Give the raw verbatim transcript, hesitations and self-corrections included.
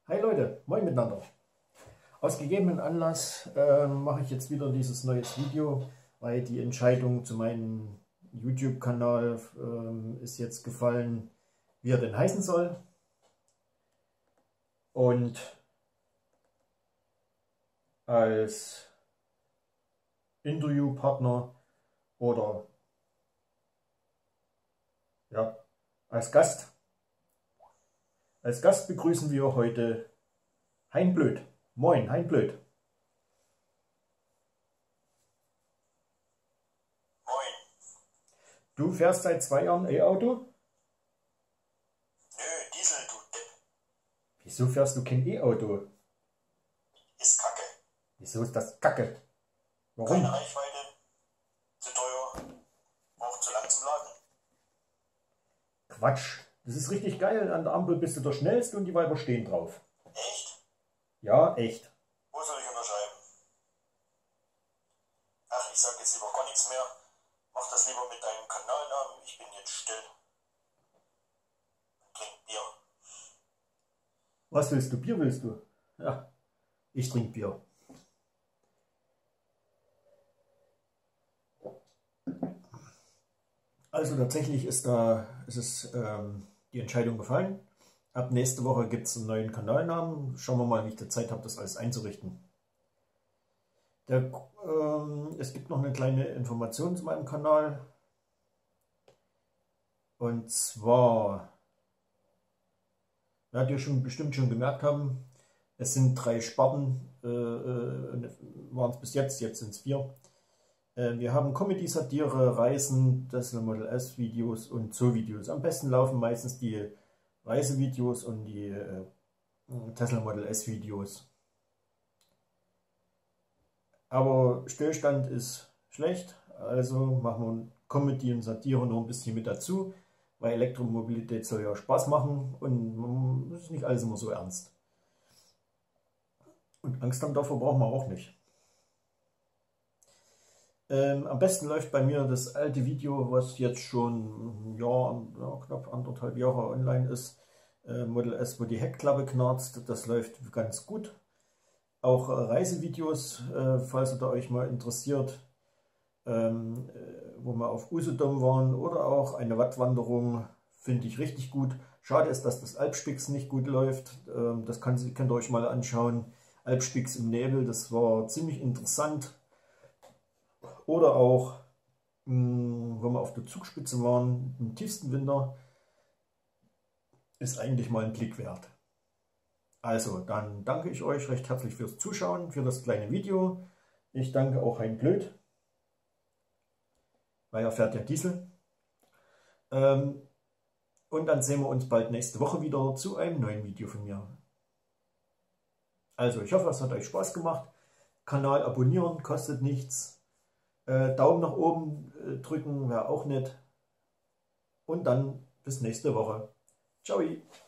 Hi Leute, moin miteinander. Aus gegebenen Anlass äh, mache ich jetzt wieder dieses neues Video, weil die Entscheidung zu meinem YouTube-Kanal äh, ist jetzt gefallen, wie er denn heißen soll. Und als Interviewpartner oder ja, als Gast. Als Gast begrüßen wir heute Hein Blöd. Moin, Hein Blöd. Moin. Du fährst seit zwei Jahren E-Auto? Nö, Diesel, du Depp. Wieso fährst du kein E-Auto? Ist kacke. Wieso ist das Kacke? Warum? Keine Reichweite, zu teuer, auch zu lang zum Laden. Quatsch. Das ist richtig geil. An der Ampel bist du der Schnellste und die Weiber stehen drauf. Echt? Ja, echt. Wo soll ich unterschreiben? Ach, ich sag jetzt lieber gar nichts mehr. Mach das lieber mit deinem Kanalnamen. Ich bin jetzt still. Und trink Bier. Was willst du? Bier willst du? Ja, ich trinke Bier. Also tatsächlich ist da ist es ähm, die Entscheidung gefallen. Ab nächste Woche gibt es einen neuen Kanalnamen. Schauen wir mal, wie ich die Zeit habe, das alles einzurichten. Der, ähm, es gibt noch eine kleine Information zu meinem Kanal. Und zwar, werdet ihr schon bestimmt schon gemerkt haben, es sind drei Sparten, äh, äh, waren es bis jetzt, jetzt sind es vier. Äh, wir haben Comedy, Satire, Reisen, Tesla Model S Videos und Zoo-Videos. Am besten laufen meistens die Reisevideos und die äh, Tesla Model S Videos. Aber Stillstand ist schlecht, also machen wir Comedy und Satire noch ein bisschen mit dazu, weil Elektromobilität soll ja Spaß machen und es ist nicht alles immer so ernst. Und Angst haben davor brauchen wir auch nicht. Ähm, am besten läuft bei mir das alte Video, was jetzt schon ein Jahr, ja, knapp anderthalb Jahre online ist. Äh, Model S, wo die Heckklappe knarzt, das läuft ganz gut. Auch äh, Reisevideos, äh, falls ihr da euch mal interessiert, ähm, äh, wo wir auf Usedom waren oder auch eine Wattwanderung, finde ich richtig gut. Schade ist, dass das Alpspix nicht gut läuft. Ähm, das kann, könnt ihr euch mal anschauen. Alpspix im Nebel, das war ziemlich interessant. Oder auch, mh, wo wir auf der Zugspitze waren, im tiefsten Winter, ist eigentlich mal ein Blick wert. Also, dann danke ich euch recht herzlich fürs Zuschauen, für das kleine Video. Ich danke auch Hein Blöd, weil er fährt ja Diesel. Ähm, und dann sehen wir uns bald nächste Woche wieder zu einem neuen Video von mir. Also, ich hoffe, es hat euch Spaß gemacht. Kanal abonnieren, kostet nichts. Äh, Daumen nach oben äh, drücken wäre auch nett. Und dann bis nächste Woche. Ciao.